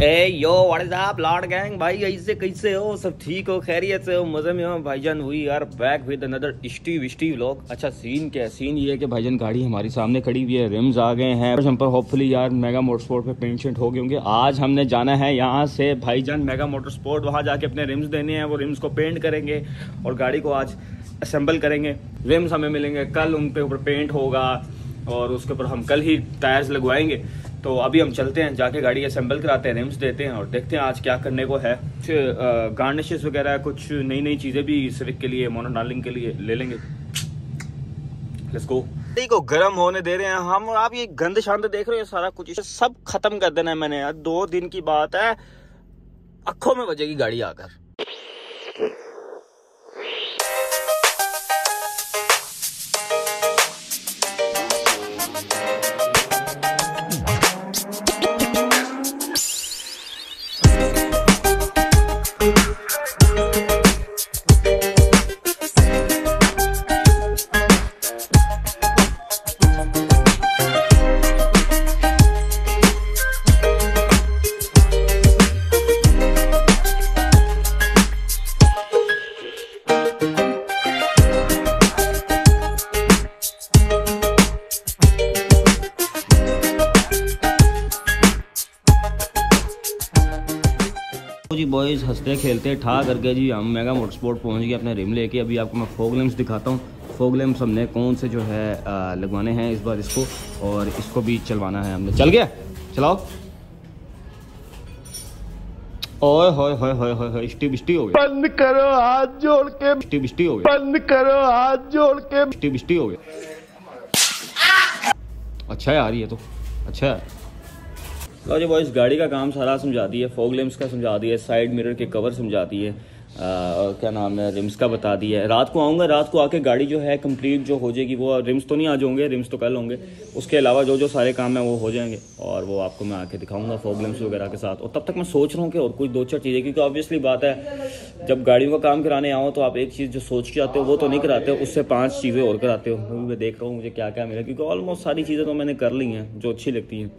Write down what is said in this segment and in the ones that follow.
A yo what is up lord gang भाई, ऐसे कैसे हो? सब ठीक हो, खैरियत से हो, मजे में हो? भाईजान we are back with another इष्टी विष्टी व्लॉग। अच्छा सीन क्या है? सीन ये है कि भाईजान गाड़ी हमारी सामने खड़ी हुई है, रिम्स आ गए हैं हम पर, होपफुली यार मेगा मोटर स्पोर्ट पे पेंट शेंट हो गए होंगे। आज हमने जाना है यहाँ से भाईजान मेगा मोटर स्पोर्ट, वहाँ जाके अपने रिम्स देने हैं, वो रिम्स को पेंट करेंगे और गाड़ी को आज असेंबल करेंगे। रिम्स हमें मिलेंगे कल, उन पे ऊपर पेंट होगा और उसके ऊपर हम कल ही टायर्स लगवाएंगे। तो अभी हम चलते हैं, जाके गाड़ी असेंबल कराते हैं, रिम्स देते हैं और देखते हैं आज क्या करने को है। कुछ गार्निशेस वगैरह, कुछ नई नई चीज़ें भी सिविक के लिए, मोनोडार्लिंग के लिए ले लेंगे। Let's go. गाड़ी को गर्म होने दे रहे हैं हम। आप ये गंद शांत देख रहे हो, सारा कुछ सब खत्म कर देना है मैंने यार। 2 दिन की बात है, आंखों में बजेगी गाड़ी आकर। जी बॉयज़ हंसते खेलते ठा करके जी हम मेगा मोटर स्पोर्ट पहुँच गए अपने रिम लेके। अभी आपको मैं फॉग लैंप्स दिखाता हूँ। फॉग लैंप्स हमने कौन से जो है लगवाने हैं इस बार, इसको और इसको भी चलवाना है हमने। चल गया, चलाओ। ओए होए होए होए होए, इष्टी बिष्टी हो गया। बंद करो हाथ जोड़ के, इष्टी बिष्टी हो गया। बंद करो हाथ जोड़ के, इष्टी बिष्टी हो गया। अच्छा है यार, ये तो अच्छा है। लो जी बॉयज़, गाड़ी का काम सारा समझा दिया, फॉग लैंप्स का समझा दिया, साइड मिरर के कवर समझा दिए, और क्या नाम है, रिम्स का बता दिया है। रात को आऊँगा, रात को आके गाड़ी जो है कंप्लीट जो हो जाएगी। वो रिम्स तो नहीं आज होंगे, रिम्स तो कल होंगे। उसके अलावा जो जो सारे काम हैं वो हो जाएंगे और वो आपको मैं आके दिखाऊंगा फॉग लैंप्स वगैरह के साथ। और तब तक मैं सोच रहा हूँ कि और कुछ 2-4 चीज़ें, क्योंकि ऑब्वियसली बात है जब गाड़ियों का काम कराने आओ तो आप एक चीज़ जो सोच के आते हो वो तो नहीं कराते हो, उससे 5 चीज़ें और कराते हो। मैं देख रहा हूँ मुझे क्या क्या मिला, क्योंकि ऑलमोस्ट सारी चीज़ें तो मैंने कर ली हैं जो अच्छी लगती हैं।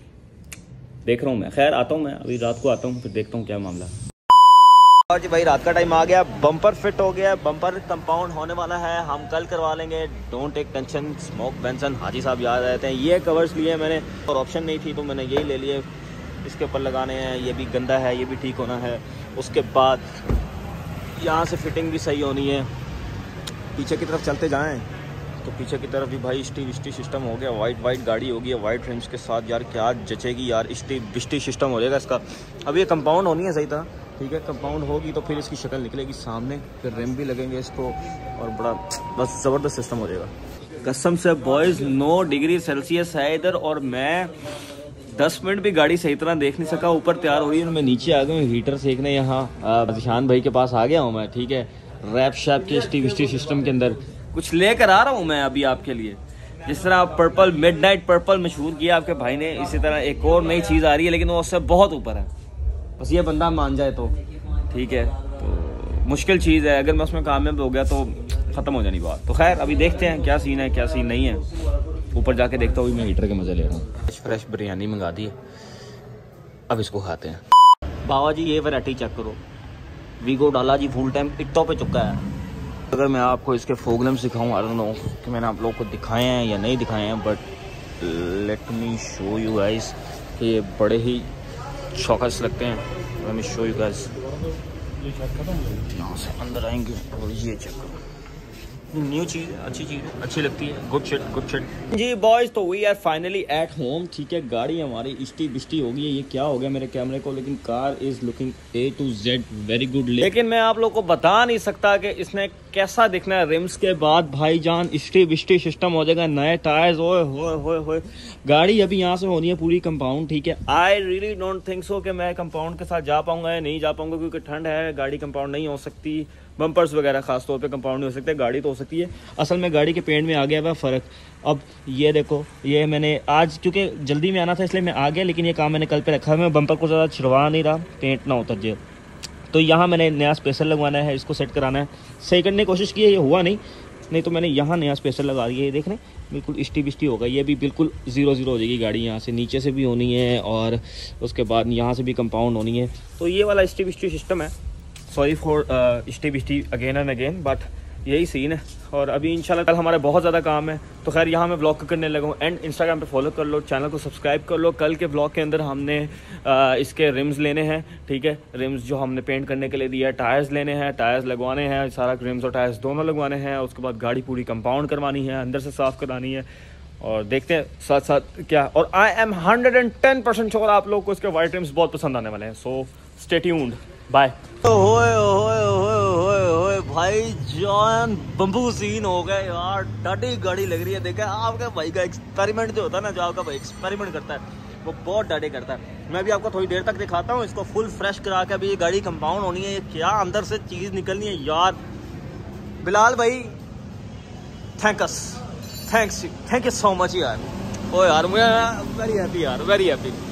देख रहा हूँ मैं, खैर आता हूँ मैं, अभी रात को आता हूँ फिर देखता हूँ क्या मामला। और जी भाई रात का टाइम आ गया, बम्पर फिट हो गया, बम्पर कंपाउंड होने वाला है, हम कल करवा लेंगे। Don't take tension, smoke Benson हाजी साहब याद रहते हैं। ये कवर्स लिए मैंने और ऑप्शन नहीं थी तो मैंने यही ले लिए, इसके ऊपर लगाने हैं। ये भी गंदा है, ये भी ठीक होना है। उसके बाद यहाँ से फिटिंग भी सही होनी है। पीछे की तरफ चलते जाएँ तो पीछे की तरफ भी भाई इष्टी विष्टी सिस्टम हो गया। वाइट गाड़ी होगी, वाइट रिम्स के साथ यार क्या जचेगी यार, इष्टी विष्टी सिस्टम हो जाएगा इसका। अब ये कंपाउंड होनी है सही तरह, ठीक है। कंपाउंड होगी तो फिर इसकी शक्ल निकलेगी सामने, फिर रिम भी लगेंगे इसको और बड़ा बस ज़बरदस्त सिस्टम हो जाएगा कसम से। बॉयज़ 9 डिग्री सेल्सियस है इधर और मैं 10 मिनट भी गाड़ी सही तरह देख नहीं सका। ऊपर तैयार हो रही है, मैं नीचे आ गया हूँ हीटर सेकने। यहाँ जिशान भाई के पास आ गया हूँ मैं, ठीक है। रैप शैप के इष्टी विष्टी सिस्टम के अंदर कुछ लेकर आ रहा हूँ मैं अभी आपके लिए। जिस तरह पर्पल, मिडनाइट पर्पल मशहूर किया आपके भाई ने, इसी तरह एक और नई चीज़ आ रही है लेकिन वो उससे बहुत ऊपर है। बस ये बंदा मान जाए तो ठीक है। तो मुश्किल चीज़ है, अगर मैं उसमें कामयाब हो गया तो ख़त्म हो जानी बात। तो खैर अभी देखते हैं क्या सीन है क्या सीन नहीं है। ऊपर जाके देखता हूँ, मैं हीटर के मज़े ले रहा हूँ। फ्रेश बिरयानी मंगा दी है, अब इसको खाते हैं। बाबा जी ये वैरायटी चेक करो, वीगो डाला जी फुल टाइम इट्टो पे चुका है। अगर मैं आपको इसके फॉग लैंप्स दिखाऊँ, आई डोंट नो कि मैंने आप लोगों को दिखाए हैं या नहीं दिखाए हैं, but let me show you guys कि ये बड़े ही चौकस लगते हैं। Let me show you guys. यहाँ से अंदर आएंगे और ये चेक करो, न्यू चीज़ है, अच्छी चीज़ है, अच्छी लगती है। गुड शिट गुड शिट जी बॉयज़। तो we are finally at home, ठीक है। गाड़ी हमारी इष्टी बिष्टी हो गई है। ये क्या हो गया मेरे कैमरे को, लेकिन car is looking A to Z very good. लेकिन मैं आप लोग को बता नहीं सकता कि इसने कैसा दिखना है रिम्स के बाद। भाईजान इष्टी बिष्टी सिस्टम हो जाएगा, नए टायर्स, ओए होए होए होए। गाड़ी अभी यहाँ से होनी है पूरी कंपाउंड, ठीक है। I really don't think so कि मैं कंपाउंड के साथ जा पाऊंगा या नहीं जा पाऊंगा, क्योंकि ठंड है, गाड़ी कंपाउंड नहीं हो सकती। बम्पर्स वगैरह खास तौर पे कंपाउंड नहीं हो सकते, गाड़ी तो हो सकती है। असल में गाड़ी के पेंट में आ गया हुआ फ़र्क। अब ये देखो, ये मैंने आज क्योंकि जल्दी में आना था इसलिए मैं आ गया, लेकिन ये काम मैंने कल पे रखा है। मैं बम्पर को ज़्यादा छिड़वा नहीं रहा, पेंट ना उतर जाए। तो यहाँ मैंने नया स्पेशल लगवाना है, इसको सेट कराना है। सही करने की कोशिश की है, ये हुआ नहीं। नहीं तो मैंने यहाँ नया स्पेशल लगा दिया है, देख रहे हैं बिल्कुल स्टी बिस्टी होगा, ये भी बिल्कुल 0-0 हो जाएगी गाड़ी। यहाँ से नीचे से भी होनी है और उसके बाद यहाँ से भी कंपाउंड होनी है। तो ये वाला स्टी बिस्टी सिस्टम है। सॉरी फॉर स्टी बिस्टी अगेन एंड अगेन, बट यही सीन है। और अभी इंशाल्लाह कल हमारे बहुत ज़्यादा काम है, तो खैर यहाँ मैं व्लॉग करने लगा हूँ। एंड इंस्टाग्राम पे फॉलो कर लो, चैनल को सब्सक्राइब कर लो। कल के व्लॉग के अंदर हमने इसके रिम्स लेने हैं, ठीक है, रिम्स जो हमने पेंट करने के लिए दिया है, टायर्स लेने हैं, टायर्स लगवाने हैं, सारा रिम्स और टायर्स दोनों लगवाने हैं। उसके बाद गाड़ी पूरी कंपाउंड करवानी है, अंदर से साफ़ करानी है, और देखते हैं साथ साथ क्या। और आई एम 110% श्योर आप लोग को इसके वाइट रिम्स बहुत पसंद आने वाले हैं। So stay tuned, bye. भाई जान बम्बू सीन हो गए यार, डाडी गाड़ी लग रही है। देखा आपका भाई का एक्सपेरिमेंट जो होता है ना, जो आपका भाई एक्सपेरिमेंट करता है वो बहुत डाडी करता है। मैं भी आपको थोड़ी देर तक दिखाता हूँ इसको फुल फ्रेश करा के। अभी ये गाड़ी कंपाउंड होनी है, ये क्या अंदर से चीज़ निकलनी है यार। बिलाल भाई थैंक यू सो मच यार। ओ यार मैं वेरी हैप्पी यार, वेरी हैप्पी।